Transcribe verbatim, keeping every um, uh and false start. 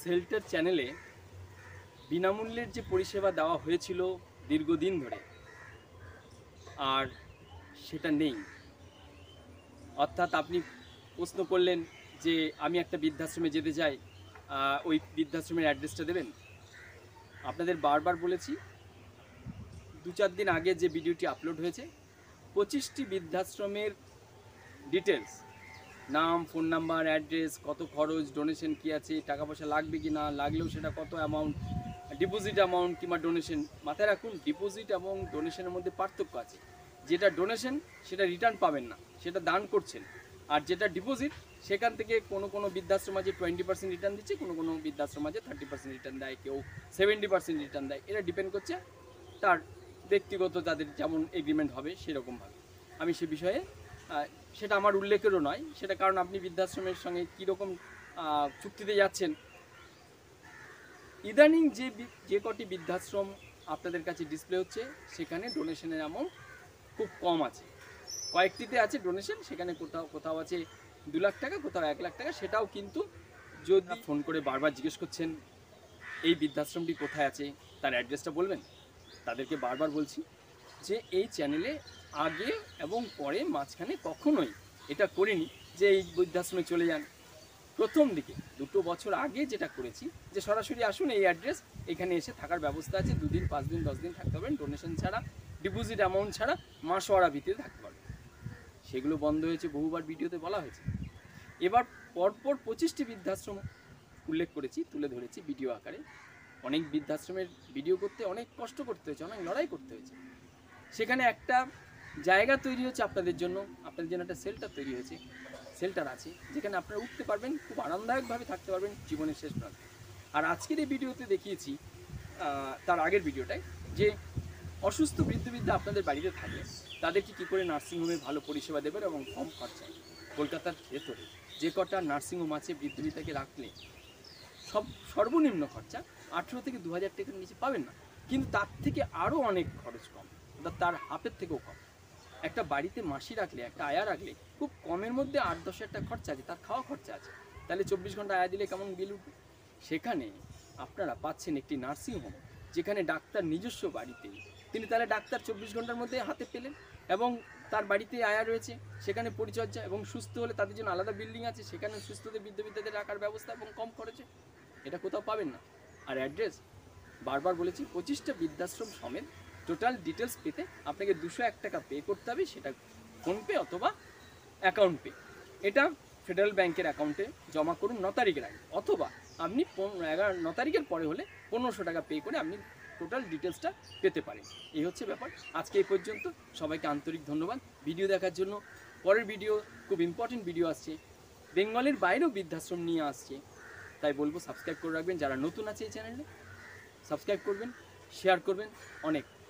Shelter চ্যানেলে বিনামূল্যের যে পরিষেবা দেওয়া হয়েছিল দীর্ঘদিন ধরে, আর সেটা নেই। অর্থাৎ আপনি প্রশ্ন করলেন যে আমি একটা বৃদ্ধাশ্রমে যেতে চাই, ওই বৃদ্ধাশ্রমের অ্যাড্রেসটা দেবেন। আপনাদের বারবার বলেছি, দু চার দিন আগে যে ভিডিওটি আপলোড হয়েছে, পঁচিশটি বৃদ্ধাশ্রমের ডিটেলস, নাম, ফোন নাম্বার, অ্যাড্রেস, কত খরচ, ডোনেশন কী আছে, টাকা পয়সা লাগবে কি না, লাগলেও সেটা কত অ্যামাউন্ট, ডিপোজিট অ্যামাউন্ট কিংবা ডোনেশন। মাথায় রাখুন, ডিপোজিট এবং ডোনেশনের মধ্যে পার্থক্য আছে। যেটা ডোনেশন সেটা রিটার্ন পাবেন না, সেটা দান করছেন। আর যেটা ডিপোজিট, সেখান থেকে কোনো কোনো বৃদ্ধাশ্রম আছে টোয়েন্টি পার্সেন্ট রিটার্ন দিচ্ছে, কোনো কোনো বৃদ্ধাশ্রম আছে থার্টি পার্সেন্ট রিটার্ন দেয়, কেউ সেভেন্টি পার্সেন্ট রিটার্ন দেয়। এটা ডিপেন্ড করছে তার ব্যক্তিগত, তাদের যেমন এগ্রিমেন্ট হবে সেরকমভাবে। আমি সে বিষয়ে সেটা আমার উল্লেখেরও নয়, সেটা কারণ আপনি বৃদ্ধাশ্রমের সঙ্গে কীরকম চুক্তিতে যাচ্ছেন। ইদানিং যে যে কটি বৃদ্ধাশ্রম আপনাদের কাছে ডিসপ্লে হচ্ছে, সেখানে ডোনেশনের অ্যামাউন্ট খুব কম আছে। কয়েকটিতে আছে ডোনেশন, সেখানে কোথাও কোথাও আছে দু লাখ টাকা, কোথাও এক লাখ টাকা। সেটাও কিন্তু যদি ফোন করে বারবার জিজ্ঞেস করছেন এই বৃদ্ধাশ্রমটি কোথায় আছে, তার অ্যাড্রেসটা বলবেন। তাদেরকে বারবার বলছি যে এই চ্যানেলে আগে এবং পরে মাঝখানে কখনোই এটা করিনি যে এই বৃদ্ধাশ্রমে চলে যান। প্রথম দিকে দুটো বছর আগে যেটা করেছি যে সরাসরি আসুন, এই অ্যাড্রেস, এখানে এসে থাকার ব্যবস্থা আছে, দুদিন পাঁচ দিন দশ দিন থাকতে পারবেন, ডোনেশন ছাড়া, ডিপোজিট অ্যামাউন্ট ছাড়া, মাসওয়ারা ভিত্তিতে থাকতে পারবেন। সেগুলো বন্ধ হয়েছে, বহুবার ভিডিওতে বলা হয়েছে। এবার পরপর পঁচিশটি বৃদ্ধাশ্রম উল্লেখ করেছি, তুলে ধরেছি ভিডিও আকারে। অনেক বৃদ্ধাশ্রমের ভিডিও করতে অনেক কষ্ট করতে হয়েছে, অনেক লড়াই করতে হয়েছে। সেখানে একটা জায়গা তৈরি হচ্ছে আপনাদের জন্য, আপনাদের জন্য একটা শেল্টার তৈরি হয়েছে, শেল্টার আছে যেখানে আপনারা উঠতে পারবেন, খুব আরামদায়কভাবে থাকতে পারবেন জীবনের শেষ প্রান্তে। আর আজকের এই ভিডিওতে দেখিয়েছি, তার আগের ভিডিওটায়, যে অসুস্থ বৃদ্ধ বৃদ্ধা আপনাদের বাড়িতে থাকে, তাদেরকে কী করে নার্সিংহোমে ভালো পরিষেবা দেবেন এবং কম খরচায়। কলকাতার ভেতরে যে কটা নার্সিংহোম আছে, বৃদ্ধ বৃদ্ধাকে রাখলে সব সর্বনিম্ন খরচা আঠেরো থেকে দু হাজার টাকার নিচে পাবেন না, কিন্তু তার থেকে আরও অনেক খরচ কম, অর্থাৎ তার হাফের থেকেও কম। একটা বাড়িতে মাসি রাখলে, একটা আয়া রাখলে খুব কমের মধ্যে আট দশ হাজার টাকা খরচা আছে, তার খাওয়া খরচা আছে। তাহলে চব্বিশ ঘন্টা আয়া দিলে কেমন বিল উঠবে? সেখানে আপনারা পাচ্ছেন একটি নার্সিংহোম, যেখানে ডাক্তার নিজস্ব বাড়িতেই, তিনি তাহলে ডাক্তার চব্বিশ ঘন্টার মধ্যে হাতে পেলেন, এবং তার বাড়িতে আয়া রয়েছে, সেখানে পরিচর্যা, এবং সুস্থ হলে তাদের জন্য আলাদা বিল্ডিং আছে, সেখানে সুস্থদের বৃদ্ধ বৃদ্ধাদের রাখার ব্যবস্থা এবং কম খরচে। এটা কোথাও পাবেন না। আর অ্যাড্রেস বারবার বলেছি, পঁচিশটা বৃদ্ধাশ্রম সমেত টোটাল ডিটেলস পেতে আপনাকে দুশো এক টাকা পে করতে হবে, সেটা ফোনপে অথবা অ্যাকাউন্ট পে। এটা ফেডারেল ব্যাংকের অ্যাকাউন্টে জমা করুন ন তারিখের আগে, অথবা আপনি এগারো ন তারিখের পরে হলে পনেরোশো টাকা পে করে আপনি টোটাল ডিটেলসটা পেতে পারেন। এই হচ্ছে ব্যাপার। আজকে এই পর্যন্ত, সবাইকে আন্তরিক ধন্যবাদ ভিডিও দেখার জন্য। পরের ভিডিও খুব ইম্পর্টেন্ট ভিডিও আসছে, বেঙ্গলের বাইরেও বৃদ্ধাশ্রম নিয়ে আসছে, তাই বলবো সাবস্ক্রাইব করে রাখবেন। যারা নতুন আছে এই চ্যানেলে, সাবস্ক্রাইব করবেন, শেয়ার করবেন। অনেক